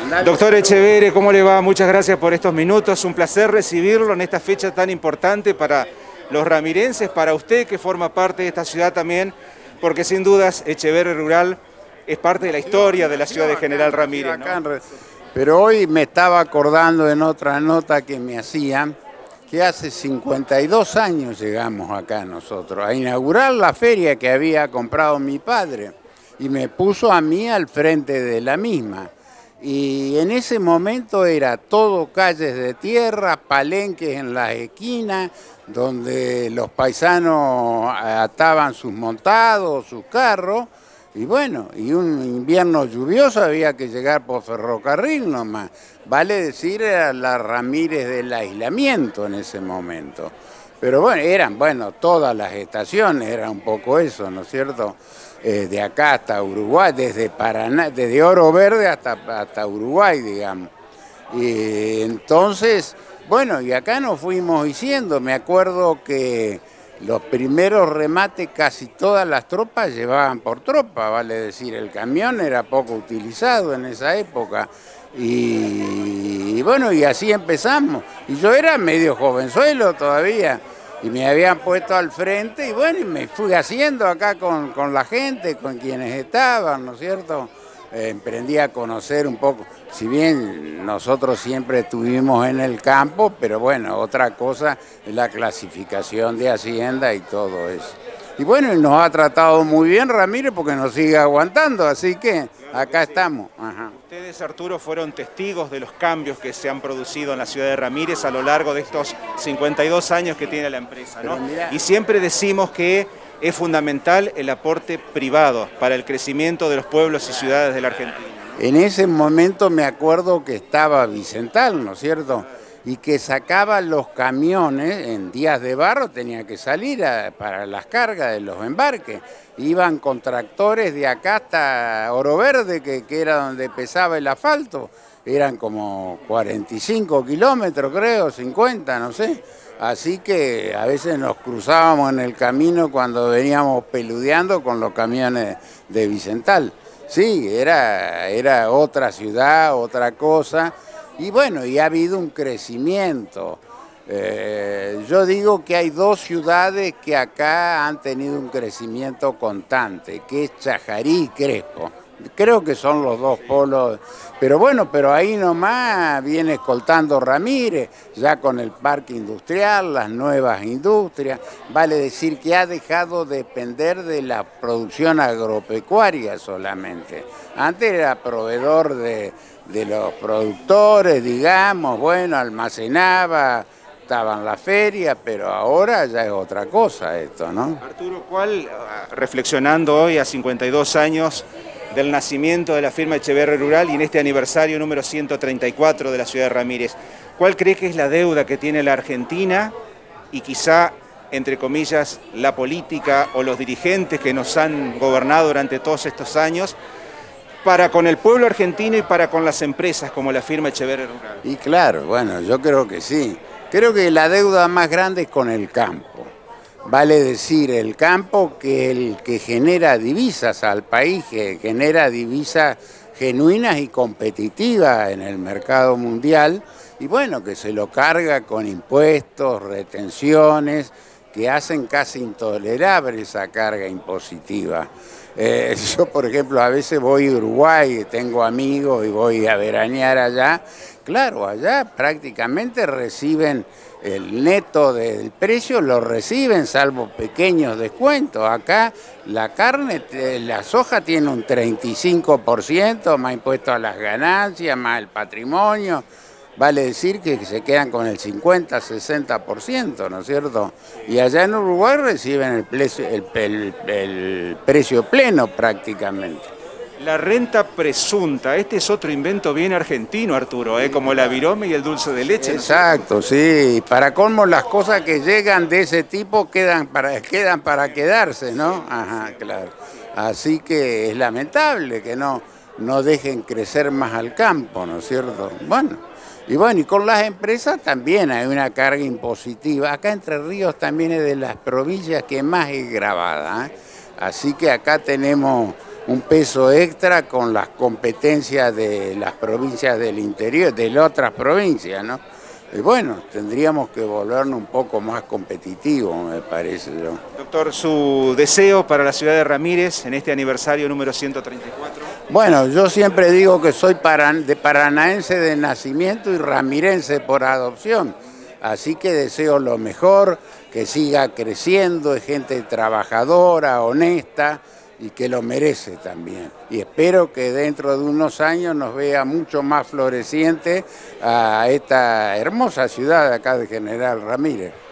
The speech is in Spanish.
Doctor Echeverre, ¿cómo le va? Muchas gracias por estos minutos. Un placer recibirlo en esta fecha tan importante para los ramirenses, para usted que forma parte de esta ciudad también, porque sin dudas Echeverre Rural es parte de la historia de la ciudad de General Ramírez, ¿no? Pero hoy me estaba acordando en otra nota que me hacían que hace 52 años llegamos acá nosotros a inaugurar la feria que había comprado mi padre y me puso a mí al frente de la misma. Y en ese momento era todo calles de tierra, palenques en las esquinas, donde los paisanos ataban sus montados, sus carros, y bueno, y un invierno lluvioso había que llegar por ferrocarril nomás. Vale decir, era la Ramírez del aislamiento en ese momento. Pero bueno, eran, todas las estaciones, era un poco eso, ¿no es cierto? De acá hasta Uruguay, desde Paraná, desde Oro Verde hasta Uruguay, digamos. Y entonces, bueno, y acá nos fuimos diciendo, me acuerdo que los primeros remates casi todas las tropas llevaban por tropa, vale decir, el camión era poco utilizado en esa época. Y bueno, y así empezamos. Y yo era medio jovenzuelo todavía. Y me habían puesto al frente y bueno, y me fui haciendo acá con la gente, con quienes estaban, ¿no es cierto? Emprendí a conocer un poco, si bien nosotros siempre estuvimos en el campo, pero bueno, otra cosa es la clasificación de Hacienda y todo eso. Y bueno, y nos ha tratado muy bien Ramírez porque nos sigue aguantando, así que acá estamos. Ajá. Ustedes, Arturo, fueron testigos de los cambios que se han producido en la ciudad de Ramírez a lo largo de estos 52 años que tiene la empresa, ¿no? Y siempre decimos que es fundamental el aporte privado para el crecimiento de los pueblos y ciudades de la Argentina, ¿no? En ese momento me acuerdo que estaba Vicental, ¿no es cierto? Y que sacaba los camiones, en días de barro tenía que salir para las cargas de los embarques. Iban con tractores de acá hasta Oro Verde, que era donde pesaba el asfalto. Eran como 45 kilómetros, creo, 50, no sé. Así que a veces nos cruzábamos en el camino cuando veníamos peludeando con los camiones de Vicental. Sí, era otra ciudad, otra cosa. Y bueno, y ha habido un crecimiento. Yo digo que hay dos ciudades que acá han tenido un crecimiento constante, que es Chajarí y Crespo. Creo que son los dos polos, pero bueno, pero ahí nomás viene escoltando Ramírez, ya con el parque industrial, las nuevas industrias. Vale decir que ha dejado de depender de la producción agropecuaria solamente. Antes era proveedor de los productores, digamos, bueno, almacenaba, estaba en la feria, pero ahora ya es otra cosa esto, ¿no? Arturo, reflexionando hoy a 52 años del nacimiento de la firma Echeverre Rural y en este aniversario número 134 de la ciudad de Ramírez, ¿cuál cree que es la deuda que tiene la Argentina y quizá, entre comillas, la política o los dirigentes que nos han gobernado durante todos estos años para con el pueblo argentino y para con las empresas como la firma Echeverre Rural? Y claro, bueno, yo creo que sí. Creo que la deuda más grande es con el campo. Vale decir, el campo que es el que genera divisas al país, que genera divisas genuinas y competitivas en el mercado mundial, y bueno, que se lo carga con impuestos, retenciones, que hacen casi intolerable esa carga impositiva. Yo, por ejemplo, a veces voy a Uruguay, tengo amigos y voy a veranear allá. Claro, allá prácticamente reciben el neto del precio, lo reciben, salvo pequeños descuentos. Acá la carne, la soja tiene un 35%, más impuesto a las ganancias, más el patrimonio. Vale decir que se quedan con el 50, 60%, ¿no es cierto? Y allá en Uruguay reciben el precio pleno prácticamente. La renta presunta, este es otro invento bien argentino, Arturo, como la virome y el dulce de leche. Exacto, ¿no? Sí. Para colmo, las cosas que llegan de ese tipo quedan para quedarse, ¿no? Ajá, claro. Así que es lamentable que no dejen crecer más al campo, ¿no es cierto? Y con las empresas también hay una carga impositiva. Acá Entre Ríos también es de las provincias que más es gravada, ¿eh? Así que acá tenemos un peso extra con las competencias de las provincias del interior, de las otras provincias, ¿no? Y bueno, tendríamos que volvernos un poco más competitivos, me parece yo. Doctor, su deseo para la ciudad de Ramírez en este aniversario número 134. Bueno, yo siempre digo que soy paranaense de nacimiento y ramirense por adopción, así que deseo lo mejor, que siga creciendo, es gente trabajadora, honesta y que lo merece también. Y espero que dentro de unos años nos vea mucho más floreciente a esta hermosa ciudad de acá de General Ramírez.